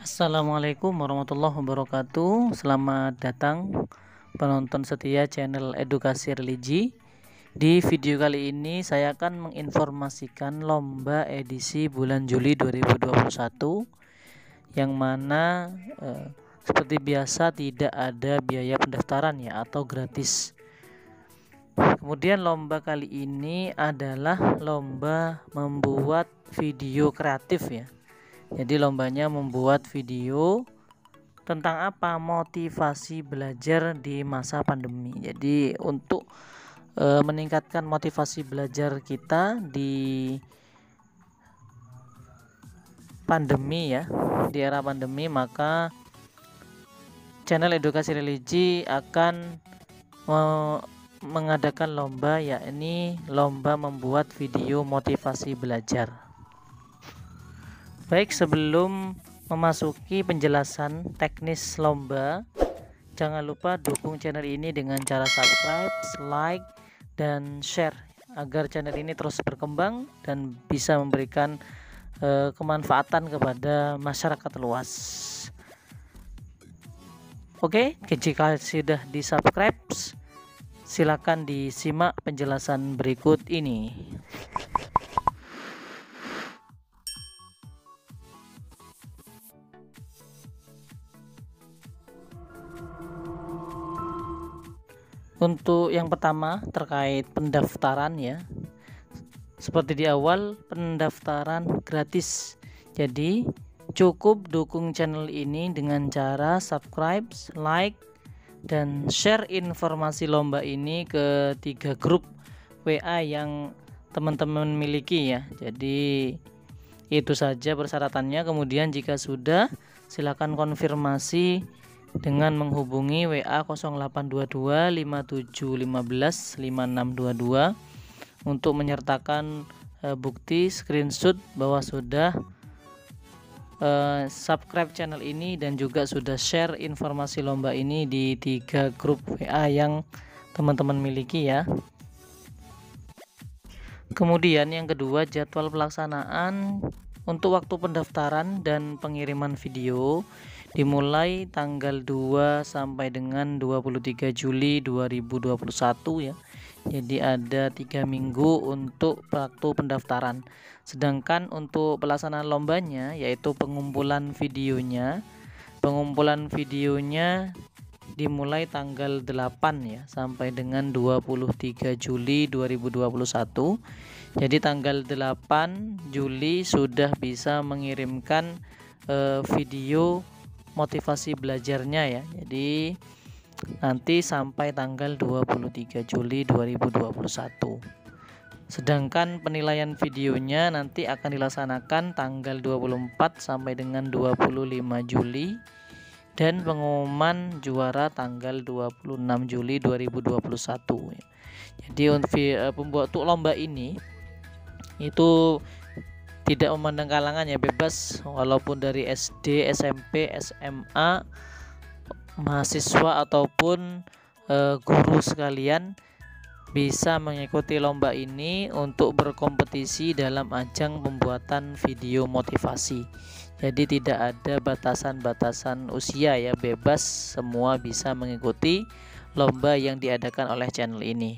Assalamualaikum warahmatullahi wabarakatuh. Selamat datang penonton setia channel Edukasi Religi. Di video kali ini saya akan menginformasikan lomba edisi bulan Juli 2021 yang mana seperti biasa tidak ada biaya pendaftaran ya atau gratis. Kemudian lomba kali ini adalah lomba membuat video kreatif ya. Jadi lombanya membuat video tentang apa? Motivasi belajar di masa pandemi. Jadi untuk meningkatkan motivasi belajar kita di pandemi ya, di era pandemi, maka channel Edukasi Religi akan mengadakan lomba, yakni lomba membuat video motivasi belajar. Baik, sebelum memasuki penjelasan teknis lomba, jangan lupa dukung channel ini dengan cara subscribe, like, dan share agar channel ini terus berkembang dan bisa memberikan kemanfaatan kepada masyarakat luas. Oke, jika sudah di subscribe, silakan disimak penjelasan berikut ini. Untuk yang pertama terkait pendaftaran ya. Seperti di awal, pendaftaran gratis. Jadi cukup dukung channel ini dengan cara subscribe, like, dan share informasi lomba ini ke 3 grup WA yang teman-teman miliki ya. Jadi itu saja persyaratannya. Kemudian jika sudah, silakan konfirmasi dengan menghubungi WA 0822 5715 5622 untuk menyertakan bukti screenshot bahwa sudah subscribe channel ini dan juga sudah share informasi lomba ini di 3 grup WA yang teman-teman miliki ya. Kemudian yang kedua, jadwal pelaksanaan untuk waktu pendaftaran dan pengiriman video dimulai tanggal 2 sampai dengan 23 Juli 2021 ya. Jadi ada 3 minggu untuk waktu pendaftaran. Sedangkan untuk pelaksanaan lombanya yaitu pengumpulan videonya dimulai tanggal 8 ya sampai dengan 23 Juli 2021. Jadi tanggal 8 Juli sudah bisa mengirimkan video motivasi belajarnya ya. Jadi nanti sampai tanggal 23 Juli 2021. Sedangkan penilaian videonya nanti akan dilaksanakan tanggal 24 sampai dengan 25 Juli dan pengumuman juara tanggal 26 Juli 2021. Jadi untuk lomba ini itu tidak memandang kalangan ya, bebas walaupun dari SD, SMP, SMA, mahasiswa ataupun guru sekalian bisa mengikuti lomba ini untuk berkompetisi dalam ajang pembuatan video motivasi. Jadi tidak ada batasan-batasan usia ya, bebas semua bisa mengikuti lomba yang diadakan oleh channel ini.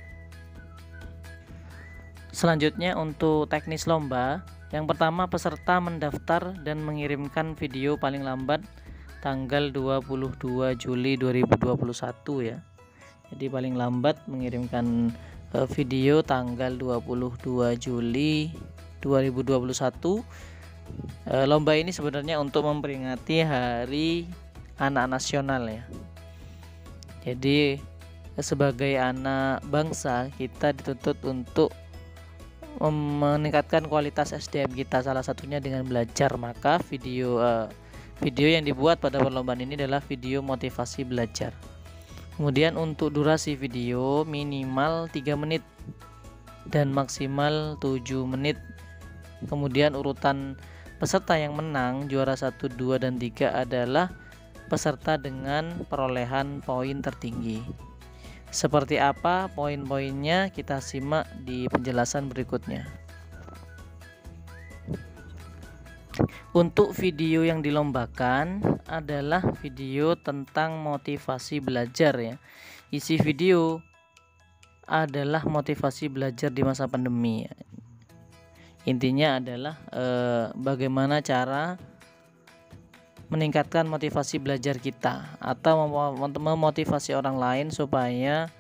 Selanjutnya untuk teknis lomba, yang pertama peserta mendaftar dan mengirimkan video paling lambat tanggal 22 Juli 2021 ya. Jadi paling lambat mengirimkan video tanggal 22 Juli 2021. Lomba ini sebenarnya untuk memperingati Hari Anak Nasional ya. Jadi sebagai anak bangsa kita dituntut untuk meningkatkan kualitas SDM kita, salah satunya dengan belajar. Maka video yang dibuat pada perlombaan ini adalah video motivasi belajar. Kemudian untuk durasi video minimal 3 menit dan maksimal 7 menit. Kemudian urutan peserta yang menang juara 1, 2, dan 3 adalah peserta dengan perolehan poin tertinggi. Seperti apa poin-poinnya, kita simak di penjelasan berikutnya. Untuk video yang dilombakan adalah video tentang motivasi belajar ya. Isi video adalah motivasi belajar di masa pandemi ya. Intinya adalah bagaimana cara meningkatkan motivasi belajar kita atau memotivasi orang lain supaya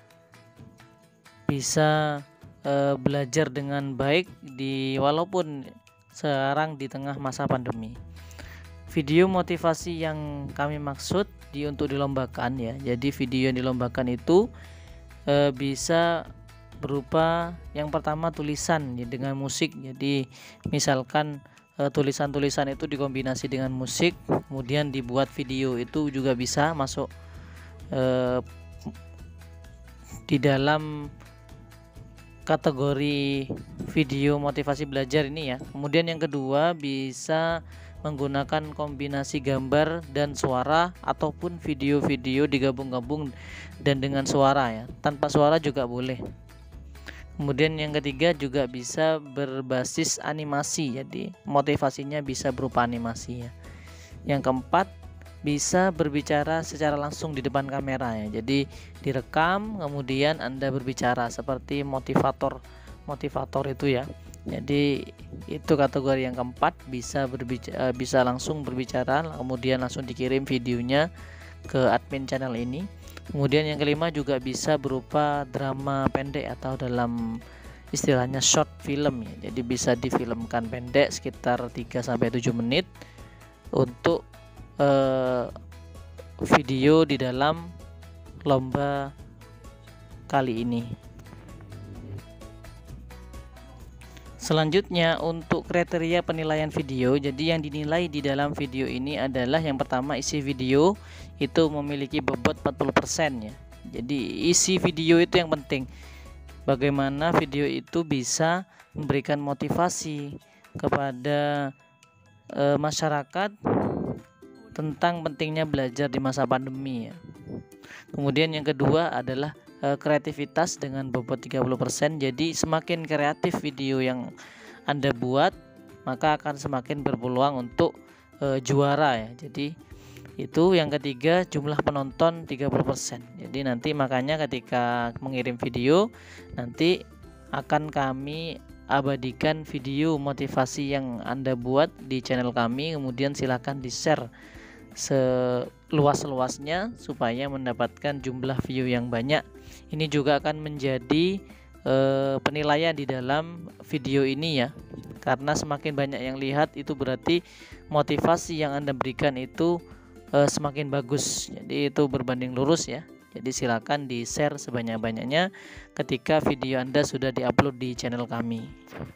bisa belajar dengan baik walaupun sekarang di tengah masa pandemi. Video motivasi yang kami maksud untuk dilombakan ya. Jadi video yang dilombakan itu bisa berupa yang pertama tulisan ya, dengan musik. Jadi misalkan tulisan-tulisan itu dikombinasi dengan musik, kemudian dibuat video, itu juga bisa masuk di dalam kategori video motivasi belajar ini ya. Kemudian yang kedua bisa menggunakan kombinasi gambar dan suara ataupun video-video digabung-gabung dan dengan suara ya, tanpa suara juga boleh. Kemudian yang ketiga juga bisa berbasis animasi, jadi motivasinya bisa berupa animasi ya. Yang keempat bisa berbicara secara langsung di depan kamera ya. Jadi direkam kemudian Anda berbicara seperti motivator itu ya. Jadi itu kategori yang keempat, bisa langsung berbicara kemudian langsung dikirim videonya ke admin channel ini. Kemudian yang kelima juga bisa berupa drama pendek atau dalam istilahnya short film ya. Jadi bisa difilmkan pendek sekitar 3-7 menit untuk video di dalam lomba kali ini. Selanjutnya untuk kriteria penilaian video, jadi yang dinilai di dalam video ini adalah yang pertama isi video itu memiliki bobot 40% ya. Jadi isi video itu yang penting, bagaimana video itu bisa memberikan motivasi kepada masyarakat tentang pentingnya belajar di masa pandemi ya. Kemudian yang kedua adalah kreativitas dengan bobot 30%. Jadi semakin kreatif video yang Anda buat, maka akan semakin berpeluang untuk juara ya. Jadi itu yang ketiga, jumlah penonton 30%. Jadi nanti makanya ketika mengirim video nanti akan kami abadikan video motivasi yang Anda buat di channel kami, kemudian silakan di-share seluas-luasnya supaya mendapatkan jumlah view yang banyak. Ini juga akan menjadi penilaian di dalam video ini ya, karena semakin banyak yang lihat itu berarti motivasi yang Anda berikan itu semakin bagus. Jadi itu berbanding lurus ya. Jadi silakan di-share sebanyak-banyaknya ketika video Anda sudah diupload di channel kami.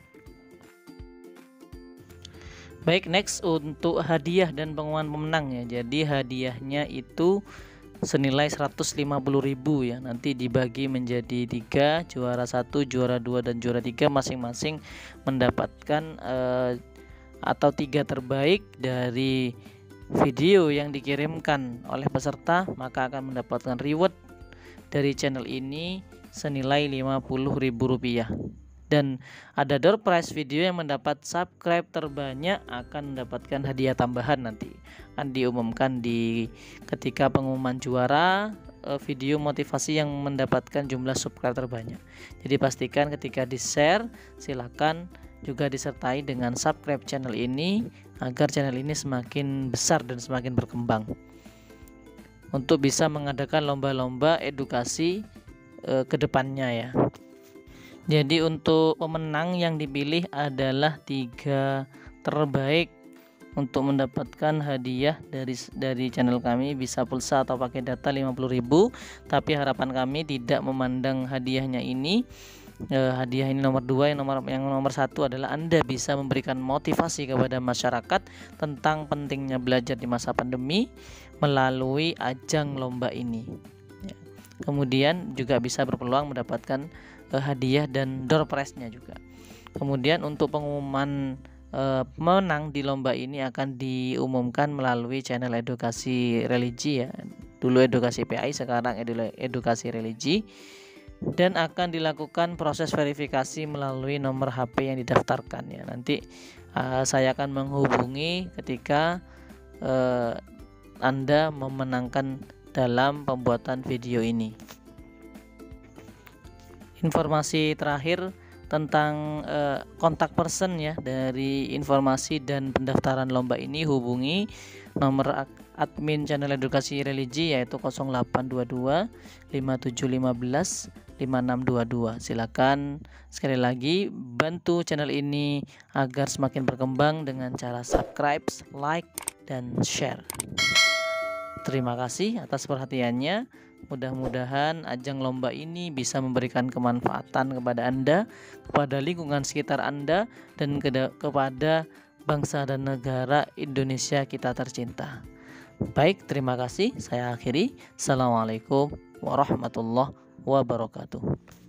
Baik, next untuk hadiah dan pengumuman pemenang ya. Jadi hadiahnya itu senilai 150.000 ya. Nanti dibagi menjadi 3, juara 1, juara 2 dan juara 3 masing-masing mendapatkan atau 3 terbaik dari video yang dikirimkan oleh peserta, maka akan mendapatkan reward dari channel ini senilai Rp50.000. Dan ada door prize, video yang mendapat subscribe terbanyak akan mendapatkan hadiah tambahan. Nanti akan diumumkan ketika pengumuman juara video motivasi yang mendapatkan jumlah subscribe terbanyak. Jadi pastikan ketika di-share silakan juga disertai dengan subscribe channel ini agar channel ini semakin besar dan semakin berkembang untuk bisa mengadakan lomba-lomba edukasi ke depannya ya. Jadi untuk pemenang yang dipilih adalah 3 terbaik untuk mendapatkan hadiah dari channel kami, bisa pulsa atau pakai data 50.000. Tapi harapan kami tidak memandang hadiahnya ini. Hadiah ini nomor 2, yang nomor 1 adalah Anda bisa memberikan motivasi kepada masyarakat tentang pentingnya belajar di masa pandemi melalui ajang lomba ini. Kemudian juga bisa berpeluang mendapatkan hadiah dan door prize-nya juga. Kemudian untuk pengumuman pemenang di lomba ini akan diumumkan melalui channel edukasi religi ya. Dulu edukasi PAI, sekarang edukasi religi, dan akan dilakukan proses verifikasi melalui nomor HP yang didaftarkan ya. Nanti saya akan menghubungi ketika Anda memenangkan dalam pembuatan video ini. Informasi terakhir tentang kontak person ya dari informasi dan pendaftaran lomba ini, hubungi nomor admin channel edukasi religi yaitu 0822 5715 5622. Silakan sekali lagi bantu channel ini agar semakin berkembang dengan cara subscribe, like, dan share. Terima kasih atas perhatiannya. Mudah-mudahan ajang lomba ini bisa memberikan kemanfaatan kepada Anda, kepada lingkungan sekitar Anda, dan kepada bangsa dan negara Indonesia kita tercinta. Baik, terima kasih. Saya akhiri. Assalamualaikum warahmatullahi wabarakatuh.